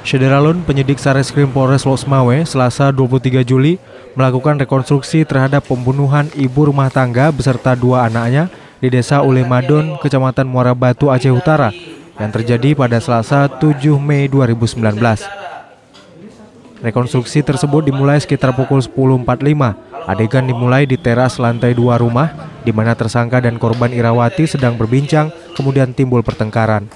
Syederalun, penyidik Sareskrim Polres Losmawe, Selasa 23 Juli, melakukan rekonstruksi terhadap pembunuhan ibu rumah tangga beserta dua anaknya di Desa Ulemadon, Kecamatan Muara Batu, Aceh Utara, yang terjadi pada Selasa 7 Mei 2019. Rekonstruksi tersebut dimulai sekitar pukul 10.45. Adegan dimulai di teras lantai 2 rumah, di mana tersangka dan korban Irawati sedang berbincang, kemudian timbul pertengkaran.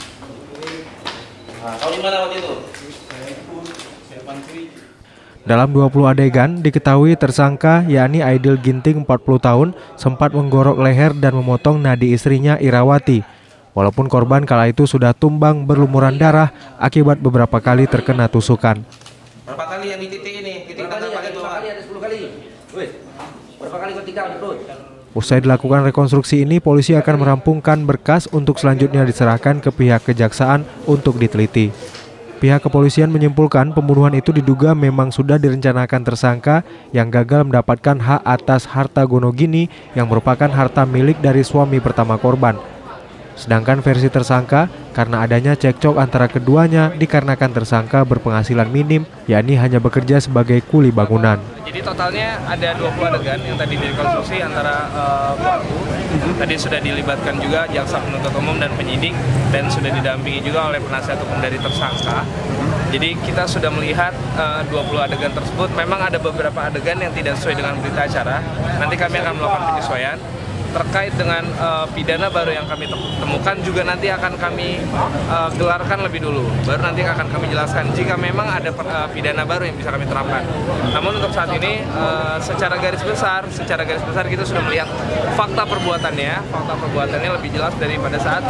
Dalam 20 adegan, diketahui tersangka, yakni Aidil Ginting 40 tahun, sempat menggorok leher dan memotong nadi istrinya Irawati. Walaupun korban kala itu sudah tumbang berlumuran darah akibat beberapa kali terkena tusukan. Berapa kali yang di titik ini? Titik berapa kali? 10 kali. Berapa kali ketika di perut? Usai dilakukan rekonstruksi ini, polisi akan merampungkan berkas untuk selanjutnya diserahkan ke pihak kejaksaan untuk diteliti. Pihak kepolisian menyimpulkan pembunuhan itu diduga memang sudah direncanakan tersangka yang gagal mendapatkan hak atas harta gonogini yang merupakan harta milik dari suami pertama korban. Sedangkan versi tersangka, karena adanya cekcok antara keduanya dikarenakan tersangka berpenghasilan minim, yakni hanya bekerja sebagai kuli bangunan. Jadi totalnya ada 20 adegan yang tadi direkonstruksi antara pelaku. Tadi sudah dilibatkan juga jaksa penuntut umum dan penyidik, dan sudah didampingi juga oleh penasihat hukum dari tersangka. Jadi kita sudah melihat 20 adegan tersebut. Memang ada beberapa adegan yang tidak sesuai dengan berita acara. Nanti kami akan melakukan penyesuaian. Terkait dengan pidana baru yang kami temukan juga nanti akan kami gelarkan lebih dulu. Baru nanti akan kami jelaskan jika memang ada pidana baru yang bisa kami terapkan. Namun untuk saat ini secara garis besar kita sudah melihat fakta perbuatannya lebih jelas daripada saat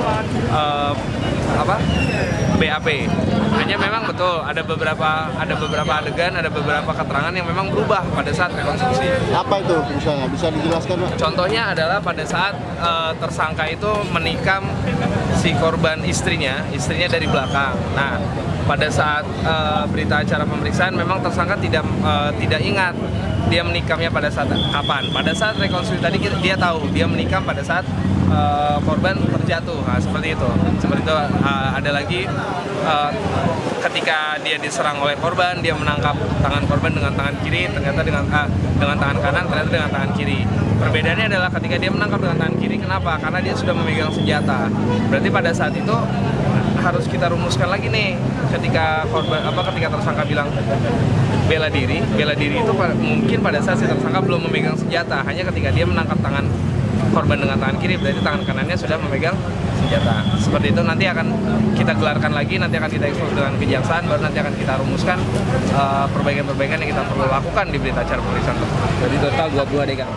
BAP. Hanya memang betul ada beberapa adegan, ada beberapa keterangan yang memang berubah pada saat rekonstruksi. Apa itu misalnya? Bisa dijelaskan, Pak? Contohnya adalah pada saat tersangka itu menikam si korban istrinya dari belakang. Nah, pada saat berita acara pemeriksaan memang tersangka tidak ingat dia menikamnya pada saat kapan. Pada saat rekonstruksi tadi dia tahu dia menikam pada saat korban terjatuh. Nah, seperti itu. Ada lagi ketika dia diserang oleh korban, dia menangkap tangan korban dengan tangan kiri, ternyata dengan tangan kanan, ternyata dengan tangan kiri. Perbedaannya adalah ketika dia menangkap dengan tangan kiri, kenapa? Karena dia sudah memegang senjata. Berarti pada saat itu harus kita rumuskan lagi nih, ketika tersangka bilang bela diri itu mungkin pada saat si tersangka belum memegang senjata, hanya ketika dia menangkap tangan korban dengan tangan kiri, berarti tangan kanannya sudah memegang senjata. Seperti itu nanti akan kita gelarkan lagi, nanti akan kita ekspos dengan kejaksaan, baru nanti akan kita rumuskan perbaikan-perbaikan yang kita perlu lakukan di berita acara pemeriksaan tersebut. Jadi total 20 adegan.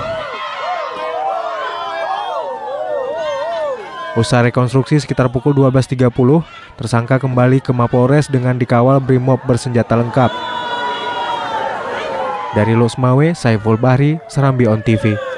Usai rekonstruksi sekitar pukul 12.30, tersangka kembali ke Mapolres dengan dikawal Brimob bersenjata lengkap. Dari Losmawe, Saiful Bahri, Serambi On TV.